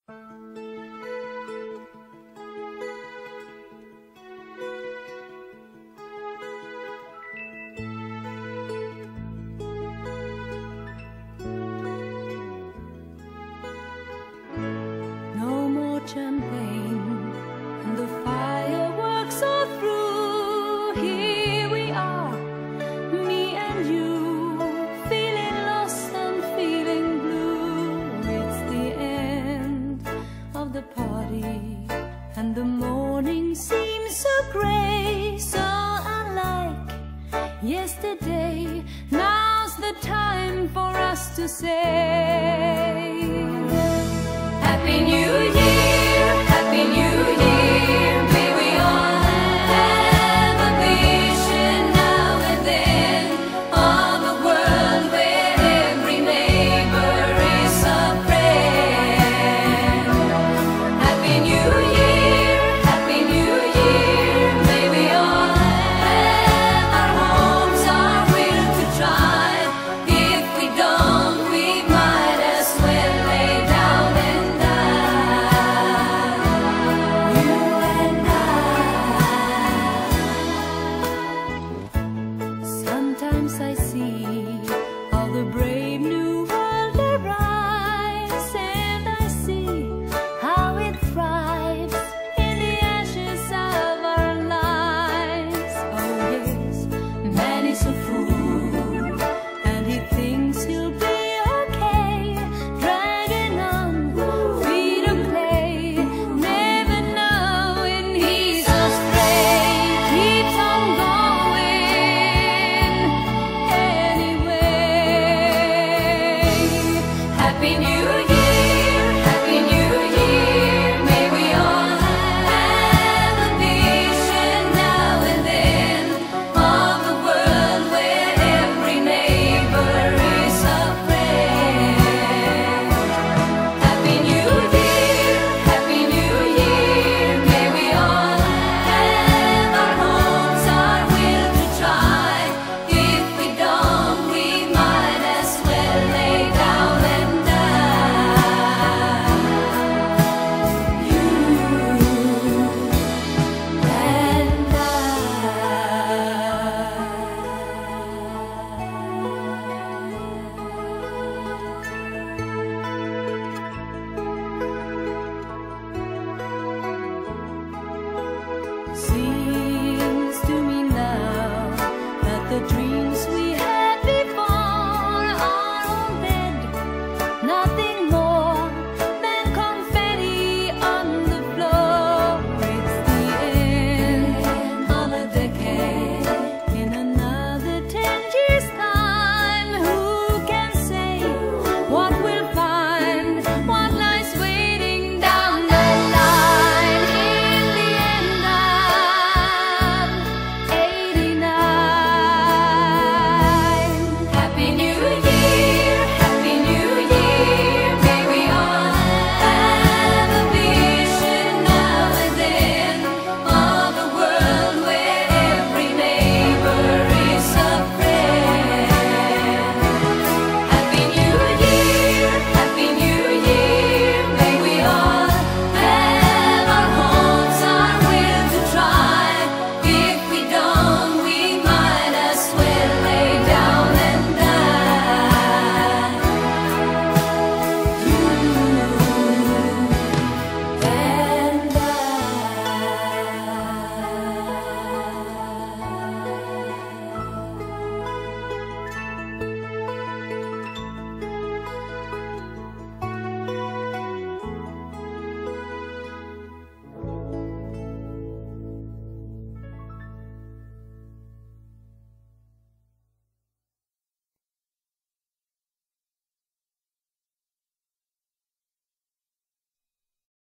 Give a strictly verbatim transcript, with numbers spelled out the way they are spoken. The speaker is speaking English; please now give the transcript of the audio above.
No more champagne and the fireworks are through. Here we are, me and you, feeling lost and feeling blue. It's the end of the party and the morning seems so grey, so unlike yesterday. Now's the time for us to say Happy New Year, Happy New Year. May we all have a vision now and then of a world where every neighbor is a friend. Happy New Year, Happy New Year. May we all have our homes, our will to try. If we don't, we might as well lay down and sometimes I see how the brave new world arrives, and I see how it thrives in the ashes of our lives. Oh yes, man is a fool, and he thinks he'll be okay, dragging on feet of clay, never knowing he's astray. Keeps on going anyway. Happy New